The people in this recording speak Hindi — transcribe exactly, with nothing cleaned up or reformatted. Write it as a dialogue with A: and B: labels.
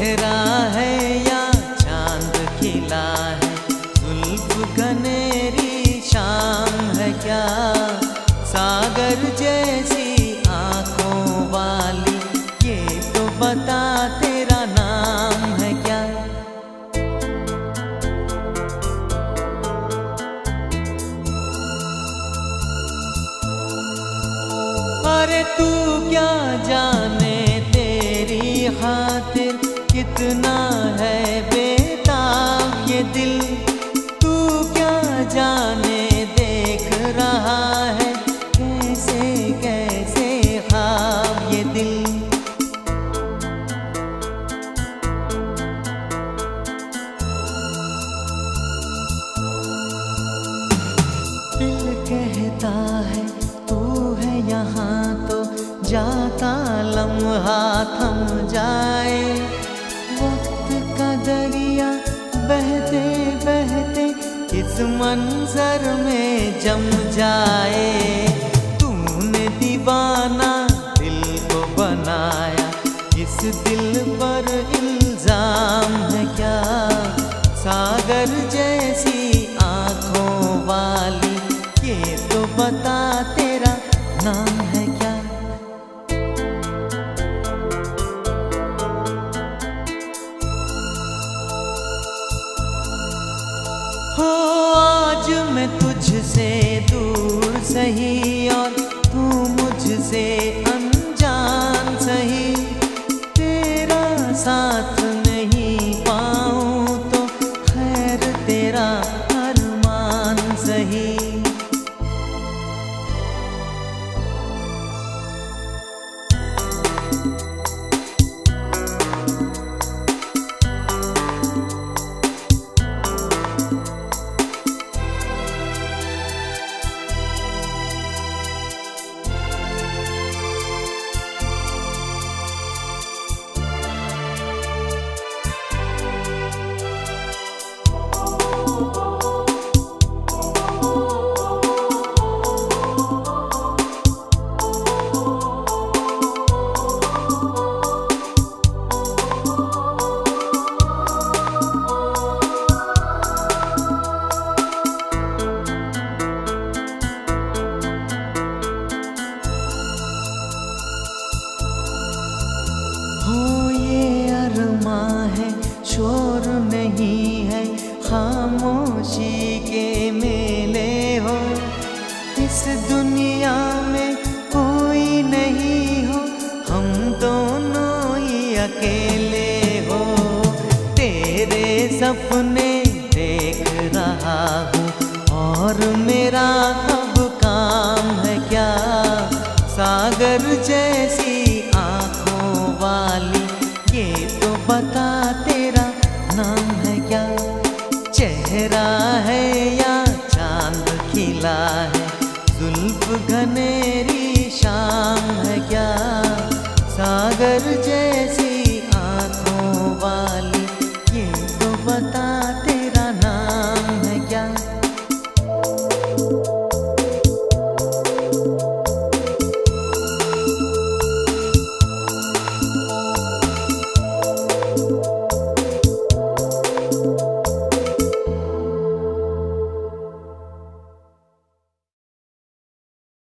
A: चेहरा है या चांद खिला है, जुल्फ घनेरी शाम है क्या, सागर जैसी आंखों वाली, ये तो बता तेरा नाम है क्या। अरे तू क्या जाने तेरी खातिर कितना है बेताब ये दिल, तू क्या जाने देख रहा है कैसे कैसे ख्वाब ये दिल। दिल कहता है तू है यहाँ तो जाता लम्हा थम जाए, वक्त का दरिया बहते बहते इस मंजर में जम जाए। तूने दीवाना दिल को बनाया, इस दिल पर इल्जाम है क्या, सागर जैसी आंखों वाली, ये तो बता तेरा नाम है क्या। हो आज मैं तुझसे दूर सही और तू मुझसे अनजान सही, तेरा साथ नहीं पाऊं तो खैर तेरा अरमान सही। हो ये अरमां है शोर नहीं है, खामोशी के मेले हो, इस दुनिया में कोई नहीं हो, हम दोनों ही अकेले हो। तेरे सपने देख रहा हूँ और मेरा अब काम है क्या, सागर जैसी आंखों वाली, ये तो बता तेरा नाम है क्या। चेहरा है या चांद खिला है, जुल्फ घनेरी शाम है क्या, सागर जैसी